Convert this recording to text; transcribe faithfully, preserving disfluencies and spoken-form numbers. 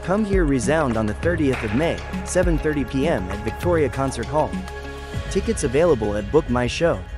Come hear Resound on the thirtieth of May, seven thirty p m at Victoria Concert Hall. Tickets available at BookMyShow.